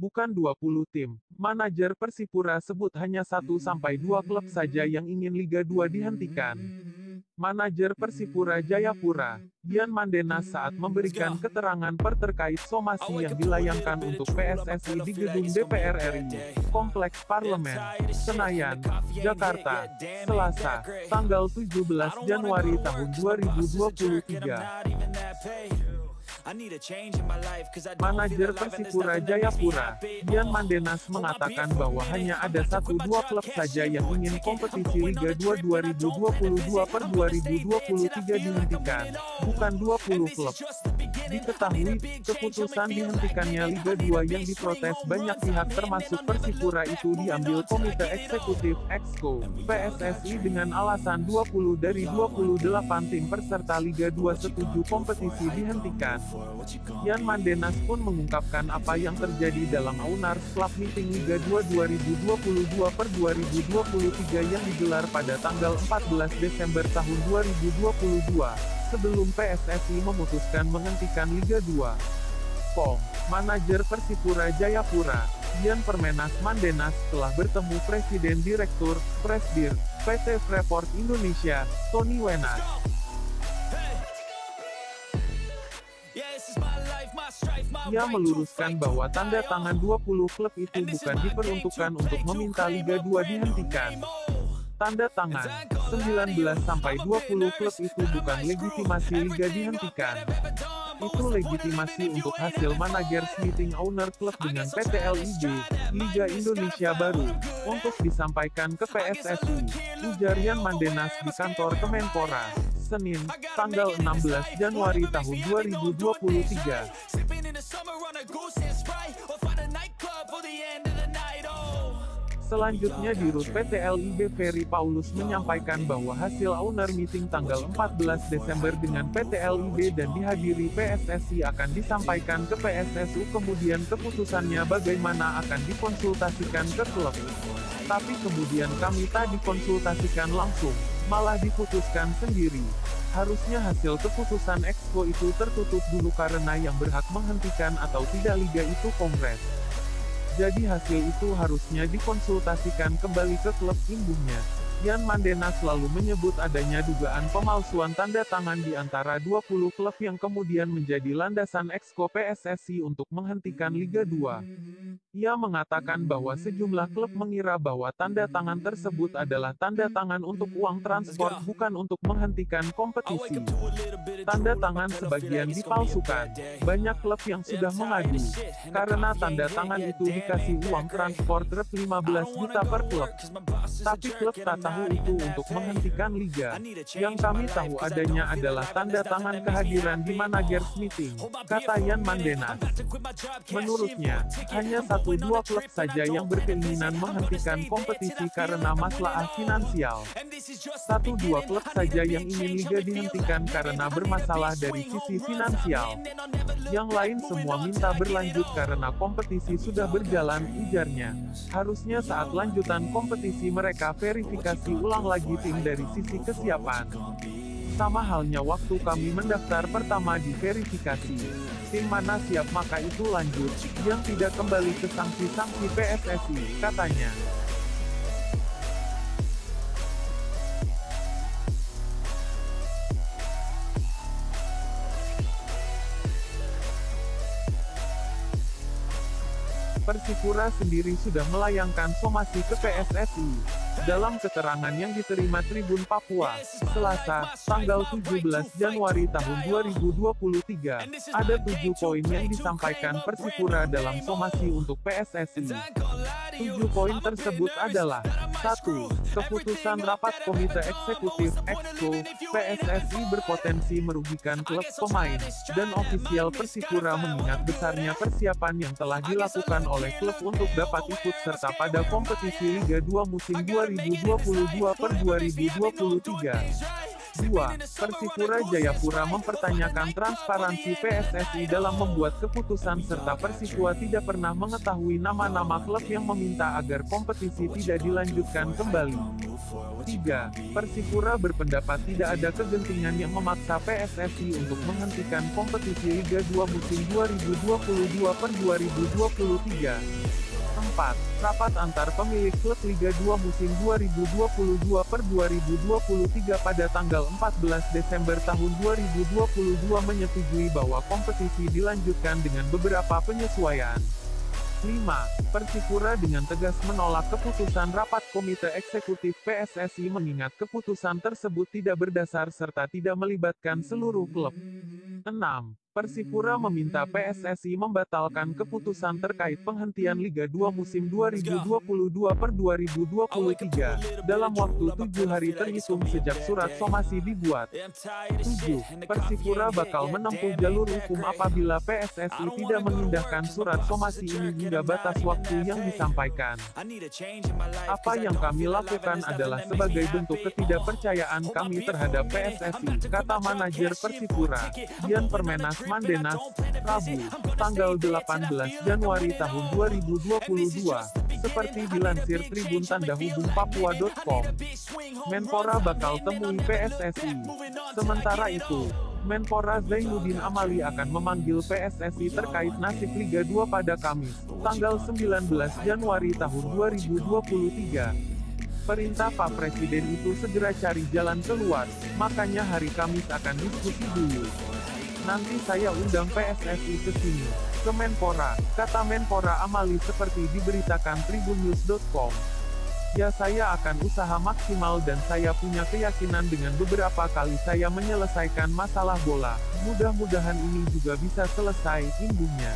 bukan 20 tim. Manajer Persipura sebut hanya 1-2 klub saja yang ingin Liga 2 dihentikan. Manajer Persipura Jayapura, Dian Mandenas saat memberikan keterangan terkait somasi yang dilayangkan untuk PSSI di gedung DPR RI, Kompleks Parlemen, Senayan, Jakarta, Selasa, tanggal 17 Januari tahun 2023. Manajer Persipura Jayapura, Dian Mandenas mengatakan bahwa hanya ada 1-2 klub saja yang ingin kompetisi Liga 2 2022/2023 dihentikan, bukan 20 klub. Diketahui, keputusan dihentikannya Liga 2 yang diprotes banyak pihak termasuk Persipura itu diambil Komite Eksekutif (Exco) PSSI dengan alasan 20 dari 28 tim peserta Liga 2 setuju kompetisi dihentikan. Dian Mandenas pun mengungkapkan apa yang terjadi dalam Owners Club Meeting Liga 2 2022/2023 yang digelar pada tanggal 14 Desember tahun 2022, sebelum PSSI memutuskan menghentikan Liga 2. Manajer Persipura Jayapura, Dian Permenas Mandenas, telah bertemu Presiden Direktur, Presdir, PT Freeport Indonesia, Tony Wenas. Ia meluruskan bahwa tanda tangan 20 klub itu bukan diperuntukkan untuk meminta Liga 2 dihentikan. Tanda tangan 19-20 klub itu bukan legitimasi Liga dihentikan. Itu legitimasi untuk hasil managers meeting owner klub dengan PT LIB, Liga Indonesia Baru, untuk disampaikan ke PSSI, ujar Dian Mandenas di kantor Kemenpora, Senin, tanggal 16 Januari tahun 2023. Selanjutnya Dirut PT LIB Ferry Paulus menyampaikan bahwa hasil owner meeting tanggal 14 Desember dengan PT LIB dan dihadiri PSSI akan disampaikan ke PSSU, kemudian keputusannya bagaimana akan dikonsultasikan ke klub. Tapi kemudian kami tak dikonsultasikan langsung, malah diputuskan sendiri. Harusnya hasil keputusan Exco itu tertutup dulu karena yang berhak menghentikan atau tidak Liga itu Kongres. Jadi hasil itu harusnya dikonsultasikan kembali ke klub, imbuhnya. Dian Mandenas selalu menyebut adanya dugaan pemalsuan tanda tangan di antara 20 klub yang kemudian menjadi landasan Exco PSSI untuk menghentikan Liga 2. Ia mengatakan bahwa sejumlah klub mengira bahwa tanda tangan tersebut adalah tanda tangan untuk uang transport, bukan untuk menghentikan kompetisi. Tanda tangan sebagian dipalsukan. Banyak klub yang sudah mengadu, karena tanda tangan itu dikasih uang transport rp 15 juta per klub. Tapi klub tak tahu itu untuk menghentikan liga. Yang kami tahu adanya adalah tanda tangan kehadiran di managers meeting, kata Dian Mandenas. Menurutnya, hanya 1-2 klub saja yang berkeinginan menghentikan kompetisi karena masalah finansial. 1-2 klub saja yang ingin liga dihentikan karena bermasalah dari sisi finansial. Yang lain semua minta berlanjut karena kompetisi sudah berjalan, ujarnya. Harusnya saat lanjutan kompetisi mereka verifikasi ulang lagi tim dari sisi kesiapan. Sama halnya waktu kami mendaftar pertama di verifikasi. Tim mana siap maka itu lanjut, yang tidak kembali ke sanksi-sanksi PSSI, katanya. Persipura sendiri sudah melayangkan somasi ke PSSI. Dalam keterangan yang diterima Tribun Papua, Selasa, tanggal 17 Januari tahun 2023, ada 7 poin yang disampaikan Persipura dalam somasi untuk PSSI. 7 poin tersebut adalah: 1. Keputusan rapat Komite Eksekutif (Exco) PSSI berpotensi merugikan klub, pemain, dan ofisial Persipura mengingat besarnya persiapan yang telah dilakukan oleh klub untuk dapat ikut serta pada kompetisi Liga 2 musim 2022/2023. 2. Persipura Jayapura mempertanyakan transparansi PSSI dalam membuat keputusan serta Persipura tidak pernah mengetahui nama-nama klub yang meminta agar kompetisi tidak dilanjutkan kembali. 3. Persipura berpendapat tidak ada kegentingan yang memaksa PSSI untuk menghentikan kompetisi Liga 2 musim 2022/2023. 4. Rapat antar pemilik klub Liga 2 musim 2022/2023 pada tanggal 14 Desember tahun 2022 menyetujui bahwa kompetisi dilanjutkan dengan beberapa penyesuaian. 5. Persipura dengan tegas menolak keputusan rapat Komite Eksekutif PSSI mengingat keputusan tersebut tidak berdasar serta tidak melibatkan seluruh klub. 6. Persipura meminta PSSI membatalkan keputusan terkait penghentian Liga 2 musim 2022/2023 dalam waktu 7 hari terhitung sejak surat somasi dibuat. 7. Persipura bakal menempuh jalur hukum apabila PSSI tidak mengindahkan surat somasi ini hingga batas waktu yang disampaikan. Apa yang kami lakukan adalah sebagai bentuk ketidakpercayaan kami terhadap PSSI, kata manajer Persipura, Dian Permenas Mandenas, Rabu, tanggal 18 Januari tahun 2022, seperti dilansir Tribun Tanda Hubung Papua.com. Menpora bakal temui PSSI. Sementara itu, Menpora Zainuddin Amali akan memanggil PSSI terkait nasib Liga 2 pada Kamis, tanggal 19 Januari tahun 2023. Perintah Pak Presiden itu segera cari jalan keluar, makanya hari Kamis akan diskusi dulu. Nanti saya undang PSSI ke sini, ke Menpora, kata Menpora Amali seperti diberitakan tribunnews.com. Ya saya akan usaha maksimal dan saya punya keyakinan dengan beberapa kali saya menyelesaikan masalah bola, mudah-mudahan ini juga bisa selesai, imbuhnya.